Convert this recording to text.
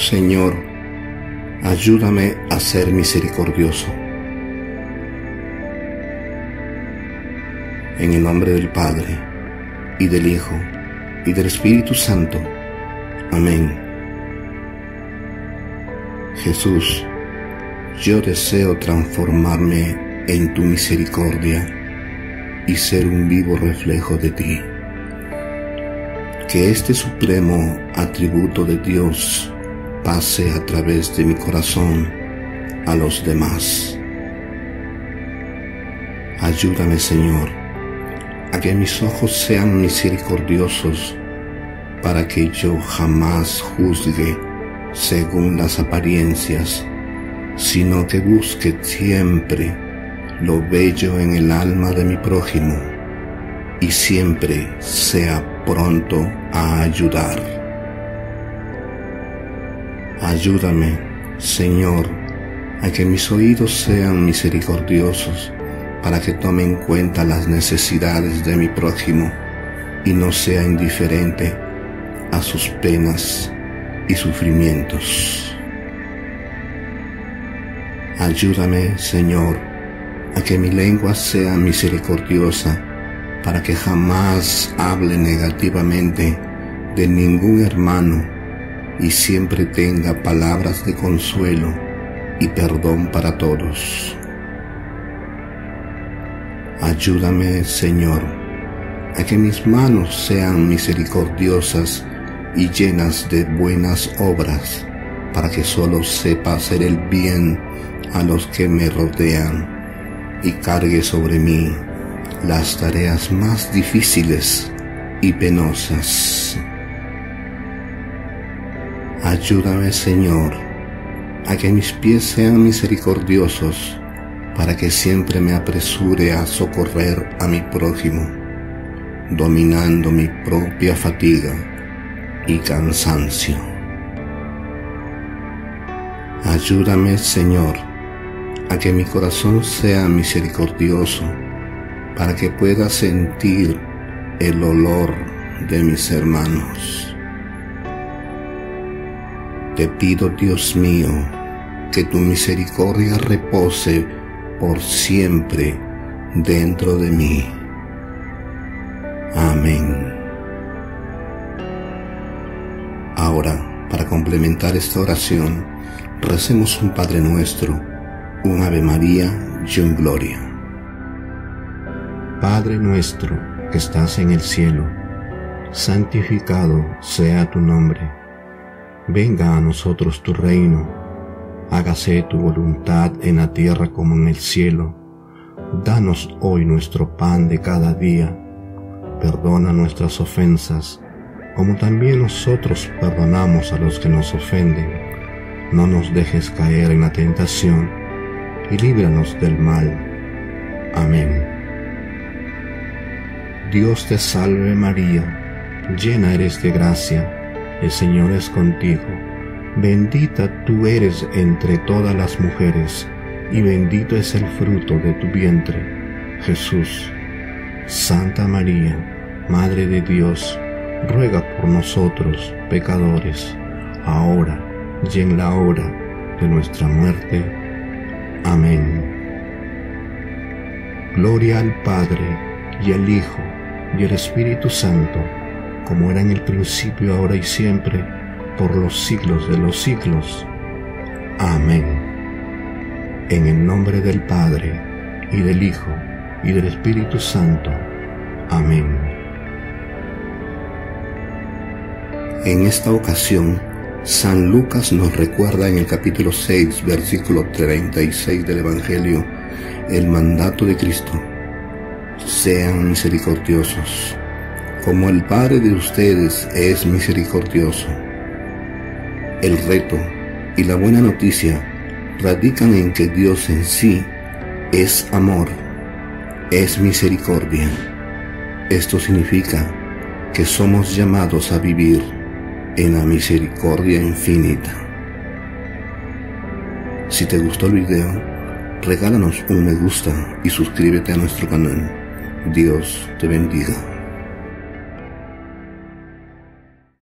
Señor, ayúdame a ser misericordioso. En el nombre del Padre, y del Hijo, y del Espíritu Santo. Amén. Jesús, yo deseo transformarme en tu misericordia y ser un vivo reflejo de ti. Que este supremo atributo de Dios pase a través de mi corazón a los demás. Ayúdame, Señor, a que mis ojos sean misericordiosos para que yo jamás juzgue según las apariencias, sino que busque siempre lo bello en el alma de mi prójimo y siempre sea pronto a ayudar. Ayúdame, Señor, a que mis oídos sean misericordiosos para que tome en cuenta las necesidades de mi prójimo y no sea indiferente a sus penas y sufrimientos. Ayúdame, Señor, a que mi lengua sea misericordiosa para que jamás hable negativamente de ningún hermano y siempre tenga palabras de consuelo y perdón para todos. Ayúdame, Señor, a que mis manos sean misericordiosas y llenas de buenas obras, para que solo sepa hacer el bien a los que me rodean y cargue sobre mí las tareas más difíciles y penosas. Ayúdame, Señor, a que mis pies sean misericordiosos, para que siempre me apresure a socorrer a mi prójimo, dominando mi propia fatiga y cansancio. Ayúdame, Señor, a que mi corazón sea misericordioso, para que pueda sentir el olor de mis hermanos. Te pido, Dios mío, que tu misericordia repose por siempre dentro de mí. Amén. Ahora, para complementar esta oración, recemos un Padre Nuestro, un Ave María y un Gloria. Padre nuestro que estás en el cielo, santificado sea tu nombre. Venga a nosotros tu reino. Hágase tu voluntad en la tierra como en el cielo. Danos hoy nuestro pan de cada día. Perdona nuestras ofensas, como también nosotros perdonamos a los que nos ofenden. No nos dejes caer en la tentación, y líbranos del mal. Amén. Dios te salve María, llena eres de gracia, el Señor es contigo. Bendita tú eres entre todas las mujeres, y bendito es el fruto de tu vientre, Jesús. Santa María, Madre de Dios, ruega por nosotros, pecadores, ahora y en la hora de nuestra muerte. Amén. Gloria al Padre, y al Hijo, y al Espíritu Santo, como era en el principio, ahora y siempre, por los siglos de los siglos. Amén. En el nombre del Padre, y del Hijo, y del Espíritu Santo. Amén. En esta ocasión, San Lucas nos recuerda en el capítulo 6, versículo 36 del Evangelio, el mandato de Cristo: sean misericordiosos, como el Padre de ustedes es misericordioso. El reto y la buena noticia radican en que Dios en sí es amor, es misericordia. Esto significa que somos llamados a vivir en la misericordia infinita. Si te gustó el video, regálanos un me gusta y suscríbete a nuestro canal. Dios te bendiga.